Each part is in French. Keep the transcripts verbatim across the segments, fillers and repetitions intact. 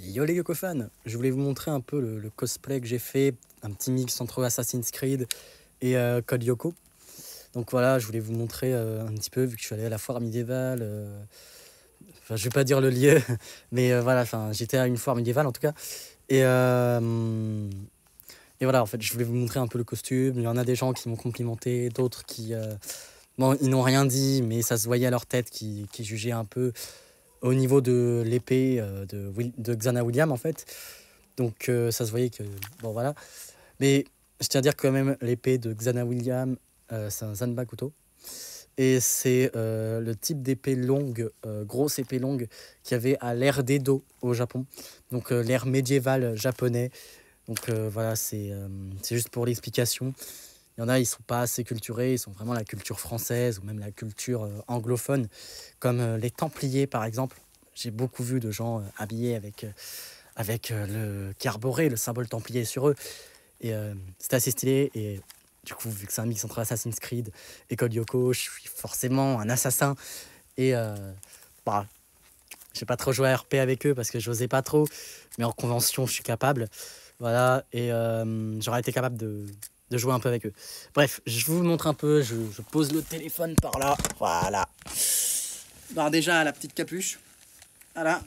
Yo les Yoko fans, je voulais vous montrer un peu le, le cosplay que j'ai fait, un petit mix entre Assassin's Creed et euh, Code Lyoko. Donc voilà, je voulais vous montrer euh, un petit peu, vu que je suis allé à la foire médiévale. Euh... Enfin, je vais pas dire le lieu, mais euh, voilà, enfin, j'étais à une foire médiévale en tout cas. Et, euh... et voilà, en fait, je voulais vous montrer un peu le costume. Il y en a des gens qui m'ont complimenté, d'autres qui... Euh... Bon, ils n'ont rien dit, mais ça se voyait à leur tête qui, qui jugeaient un peu au niveau de l'épée euh, de, Will, de Xana William en fait. Donc euh, ça se voyait que... Bon voilà. Mais je tiens à dire quand même, l'épée de Xana William, euh, c'est un Zanbakuto. Et c'est euh, le type d'épée longue, euh, grosse épée longue, qu'il y avait à l'ère d'Edo au Japon. Donc euh, l'ère médiévale japonais. Donc euh, voilà, c'est euh, c'est juste pour l'explication. Il y en a, ils ne sont pas assez culturés, ils sont vraiment la culture française ou même la culture euh, anglophone, comme euh, les Templiers par exemple. J'ai beaucoup vu de gens euh, habillés avec, euh, avec euh, le qui arboraient le symbole Templier sur eux. Et euh, c'était assez stylé. Et du coup, vu que c'est un mix entre Assassin's Creed et Code Lyoko, je suis forcément un assassin. Et euh, bah, je n'ai pas trop joué à R P avec eux parce que je n'osais pas trop. Mais en convention, je suis capable. Voilà, et euh, j'aurais été capable de... de jouer un peu avec eux. Bref, je vous montre un peu, je, je pose le téléphone par là, voilà. Alors déjà, la petite capuche, voilà.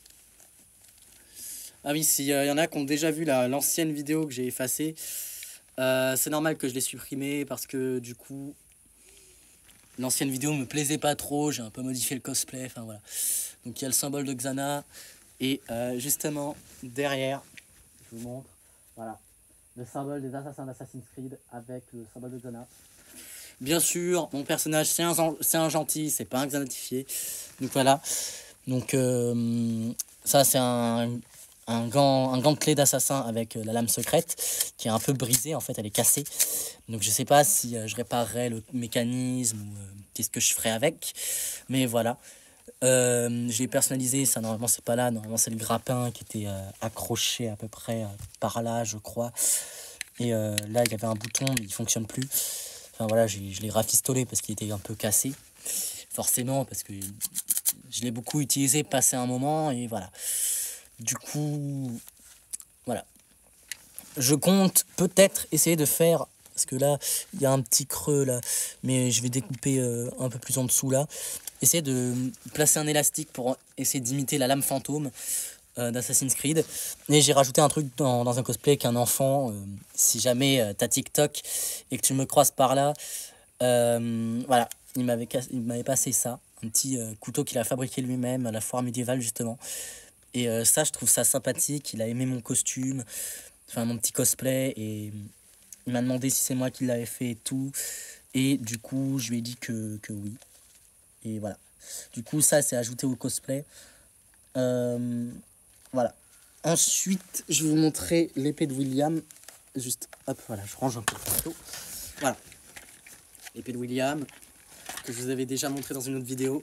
Ah oui, s'il y en a qui ont déjà vu la, l'ancienne vidéo que j'ai effacée, euh, c'est normal que je l'ai supprimée parce que du coup, l'ancienne vidéo me plaisait pas trop, j'ai un peu modifié le cosplay, enfin voilà. Donc il y a le symbole de Xana, et euh, justement, derrière, je vous montre, voilà. Le symbole des assassins d'Assassin's Creed avec le symbole de Xana. Bien sûr, mon personnage, c'est un, c'est un gentil, c'est pas un xanatifié. Donc voilà. Donc euh, ça, c'est un, un, gant, un gant de clé d'assassin avec la lame secrète qui est un peu brisée, en fait, elle est cassée. Donc je sais pas si euh, je réparerai le mécanisme ou euh, qu'est-ce que je ferai avec. Mais voilà. Euh, je l'ai personnalisé, ça normalement c'est pas là, normalement c'est le grappin qui était euh, accroché à peu près euh, par là je crois, et euh, là il y avait un bouton mais il fonctionne plus, enfin voilà, j'ai, je l'ai rafistolé parce qu'il était un peu cassé, forcément parce que je l'ai beaucoup utilisé passé un moment, et voilà, du coup voilà, je compte peut-être essayer de faire, parce que là il y a un petit creux là, mais je vais découper euh, un peu plus en dessous là, essayer de placer un élastique pour essayer d'imiter la lame fantôme euh, d'Assassin's Creed. Et j'ai rajouté un truc dans, dans un cosplay qu'un enfant, euh, si jamais euh, t'as TikTok et que tu me croises par là, euh, voilà, il m'avait, cassé, il m'avait passé ça, un petit euh, couteau qu'il a fabriqué lui-même à la foire médiévale justement. Et euh, ça, je trouve ça sympathique, il a aimé mon costume, enfin mon petit cosplay, et il m'a demandé si c'est moi qui l'avais fait et tout. Et du coup, je lui ai dit que, que oui. Et voilà. Du coup, ça, c'est ajouté au cosplay. Euh, voilà. Ensuite, je vais vous montrer l'épée de William. Juste, hop, voilà, je range un peu le photo. Voilà. L'épée de William, que je vous avais déjà montré dans une autre vidéo.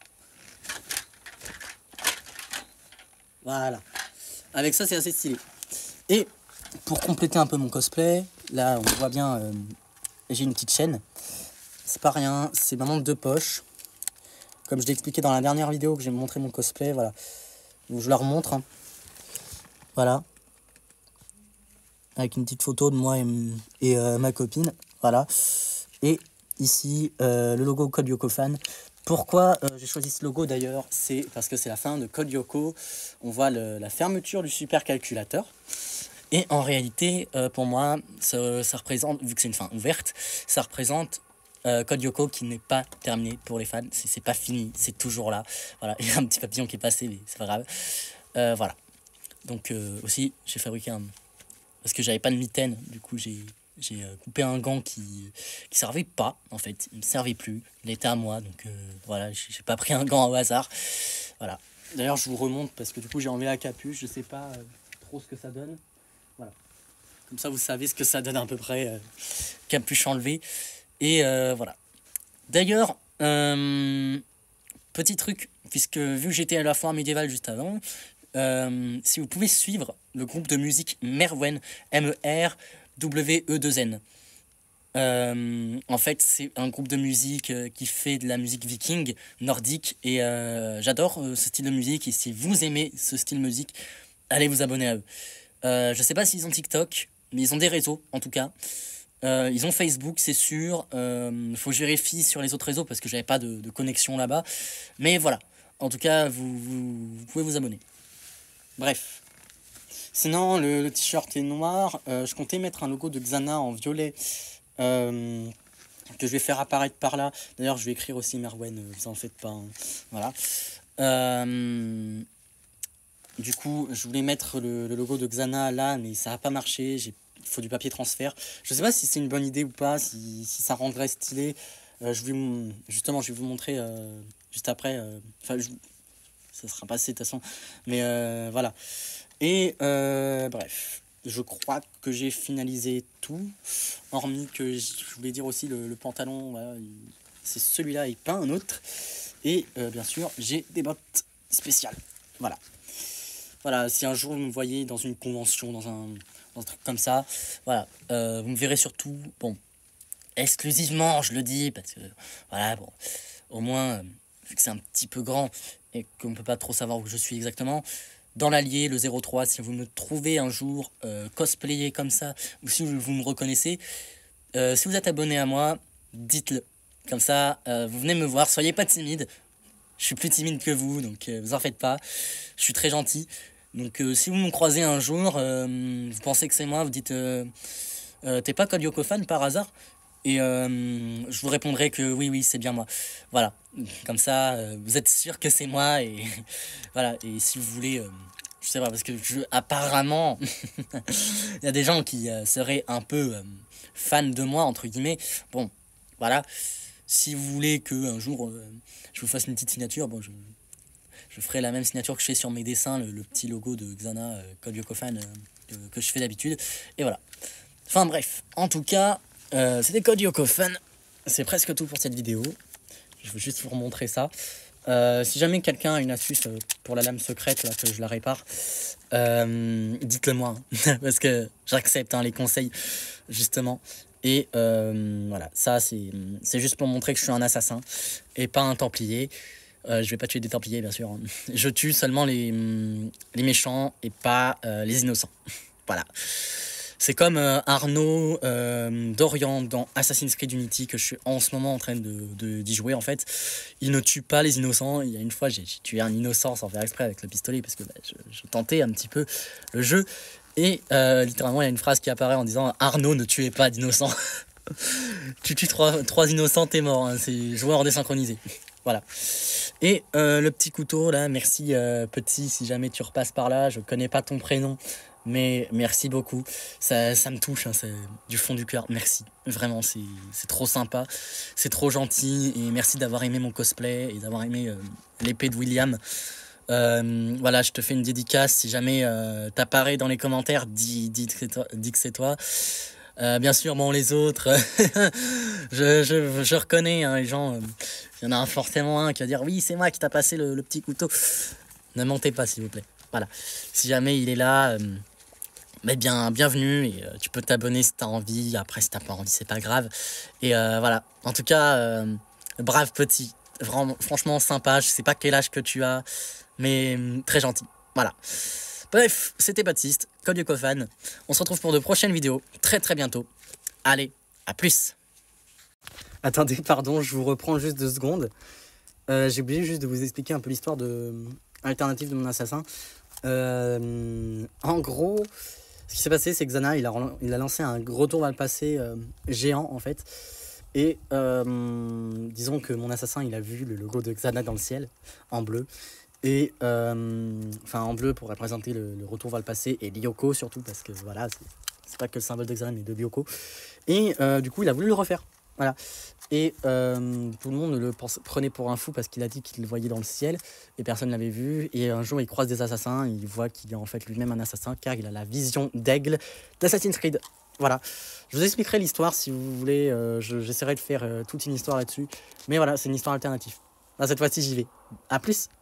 Voilà. Avec ça, c'est assez stylé. Et pour compléter un peu mon cosplay, là, on voit bien, euh, j'ai une petite chaîne. C'est pas rien, c'est ma montre de poche. Comme je l'ai expliqué dans la dernière vidéo que j'ai montré mon cosplay, voilà. Donc je la remontre. Hein. Voilà. Avec une petite photo de moi et, et euh, ma copine. Voilà. Et ici, euh, le logo Code Lyoko Fan. Pourquoi euh, j'ai choisi ce logo d'ailleurs? C'est parce que c'est la fin de Code Lyoko. On voit le, la fermeture du supercalculateur. Et en réalité, euh, pour moi, ça, ça représente, vu que c'est une fin ouverte, ça représente Euh, Code Lyoko qui n'est pas terminé pour les fans, c'est, c'est pas fini, c'est toujours là. Voilà, il y a un petit papillon qui est passé, mais c'est pas grave. Euh, voilà. Donc euh, aussi, j'ai fabriqué un, parce que j'avais pas de mitaine, du coup j'ai j'ai euh, coupé un gant qui qui servait pas en fait, il me servait plus, il était à moi, donc euh, voilà, j'ai, j'ai pas pris un gant au hasard. Voilà. D'ailleurs, je vous remonte parce que du coup j'ai enlevé la capuche, je sais pas euh, trop ce que ça donne. Voilà. Comme ça, vous savez ce que ça donne à peu près, euh, capuche enlevée. Et euh, voilà. D'ailleurs, euh, petit truc, puisque vu que j'étais à la foire médiévale juste avant, euh, si vous pouvez suivre le groupe de musique Merwen, M E R W E deux N. Euh, en fait, c'est un groupe de musique euh, qui fait de la musique viking, nordique, et euh, j'adore euh, ce style de musique. Et si vous aimez ce style de musique, allez vous abonner à eux. Euh, je sais pas s'ils ont TikTok, mais ils ont des réseaux, en tout cas. Euh, ils ont Facebook, c'est sûr. Euh, faut que je vérifie sur les autres réseaux parce que j'avais pas de, de connexion là-bas. Mais voilà. En tout cas, vous, vous, vous pouvez vous abonner. Bref. Sinon, le, le t-shirt est noir. Euh, je comptais mettre un logo de Xana en violet. Euh, que je vais faire apparaître par là. D'ailleurs, je vais écrire aussi Merwen, euh, vous en faites pas. Hein. Voilà. Euh, du coup, je voulais mettre le, le logo de Xana là, mais ça n'a pas marché. Il faut du papier transfert. Je sais pas si c'est une bonne idée ou pas, si, si ça rendrait stylé. Euh, je vais, justement, je vais vous montrer euh, juste après. Enfin, euh, ça sera passé de toute façon. Mais euh, voilà. Et euh, bref. Je crois que j'ai finalisé tout, hormis que je voulais dire aussi le, le pantalon, voilà, c'est celui-là et pas un autre. Et euh, bien sûr, j'ai des bottes spéciales. Voilà. Voilà, si un jour vous me voyez dans une convention, dans un, dans un truc comme ça, voilà, euh, vous me verrez surtout, bon, exclusivement, je le dis, parce que, voilà, bon, au moins, vu que c'est un petit peu grand et qu'on ne peut pas trop savoir où je suis exactement, dans l'Allier, le zéro trois, si vous me trouvez un jour euh, cosplayé comme ça, ou si vous me reconnaissez, euh, si vous êtes abonné à moi, dites-le. Comme ça, euh, vous venez me voir, soyez pas timide. Je suis plus timide que vous, donc euh, vous en faites pas. Je suis très gentil. Donc euh, si vous me croisez un jour, euh, vous pensez que c'est moi, vous dites euh, euh, t'es pas Code Lyoko fan par hasard? Et euh, je vous répondrai que oui, oui, c'est bien moi. Voilà, comme ça, euh, vous êtes sûr que c'est moi. Et voilà, et si vous voulez, euh, je sais pas, parce que je, apparemment, il y a des gens qui euh, seraient un peu euh, fans de moi, entre guillemets. Bon, voilà, si vous voulez qu'un jour, euh, je vous fasse une petite signature, bon, je, je ferai la même signature que je fais sur mes dessins, le, le petit logo de Xana, euh, Code Lyoko fan, euh, que, que je fais d'habitude. Et voilà. Enfin bref, en tout cas... Euh, c'était Code Lyoko fan, c'est presque tout pour cette vidéo. Je veux juste vous remontrer ça. Euh, si jamais quelqu'un a une astuce pour la lame secrète, là, que je la répare, euh, dites-le moi, hein, parce que j'accepte hein, les conseils, justement. Et euh, voilà, ça c'est juste pour montrer que je suis un assassin et pas un templier. Euh, je vais pas tuer des templiers, bien sûr. Hein. Je tue seulement les, les méchants et pas euh, les innocents. Voilà. C'est comme euh, Arnaud euh, Dorian dans Assassin's Creed Unity que je suis en ce moment en train de, de, d'y jouer en fait. Il ne tue pas les innocents. Il y a une fois j'ai tué un innocent sans faire exprès avec le pistolet parce que bah, je, je tentais un petit peu le jeu. Et euh, littéralement il y a une phrase qui apparaît en disant Arnaud ne tuez pas d'innocents. Tu tues trois, trois innocents, t'es mort. Hein. C'est joueur désynchronisé. Voilà. Et euh, le petit couteau là, merci euh, petit si jamais tu repasses par là. Je connais pas ton prénom. Mais merci beaucoup, ça, ça me touche, hein, c'est du fond du cœur, merci, vraiment, c'est trop sympa, c'est trop gentil, et merci d'avoir aimé mon cosplay, et d'avoir aimé euh, l'épée de William. Euh, voilà, je te fais une dédicace, si jamais euh, t'apparais dans les commentaires, dis, dis, dis que c'est toi. Euh, bien sûr, bon, les autres, je, je, je reconnais, hein, les gens, il euh, y en a forcément un qui va dire, oui, c'est moi qui t'a passé le, le petit couteau. Ne mentez pas, s'il vous plaît. Voilà, si jamais il est là... Euh, Mais bien, bienvenue et euh, tu peux t'abonner si t'as envie, après si t'as pas envie c'est pas grave. Et euh, voilà, en tout cas, euh, brave petit, vraiment, franchement sympa, je sais pas quel âge que tu as, mais euh, très gentil, voilà. Bref, c'était Baptiste, Code Lyoko fan, on se retrouve pour de prochaines vidéos, très très bientôt. Allez, à plus. Attendez, pardon, je vous reprends juste deux secondes. Euh, J'ai oublié juste de vous expliquer un peu l'histoire de alternative de mon assassin. Euh, en gros... Ce qui s'est passé, c'est que Xana, il a, il a lancé un retour vers le passé euh, géant, en fait. Et euh, disons que mon assassin, il a vu le logo de Xana dans le ciel, en bleu. Et, euh, enfin, en bleu pour représenter le, le retour vers le passé, et Lyoko surtout, parce que voilà, c'est pas que le symbole de Xana, mais de Lyoko. Et euh, du coup, il a voulu le refaire. Voilà. Et euh, tout le monde le pense, prenait pour un fou parce qu'il a dit qu'il le voyait dans le ciel et personne ne l'avait vu. Et un jour, il croise des assassins et il voit qu'il est en fait lui-même un assassin car il a la vision d'aigle d'Assassin's Creed. Voilà. Je vous expliquerai l'histoire si vous voulez. Euh, J'essaierai de faire euh, toute une histoire là-dessus. Mais voilà, c'est une histoire alternative. Là, cette fois-ci, j'y vais. À plus.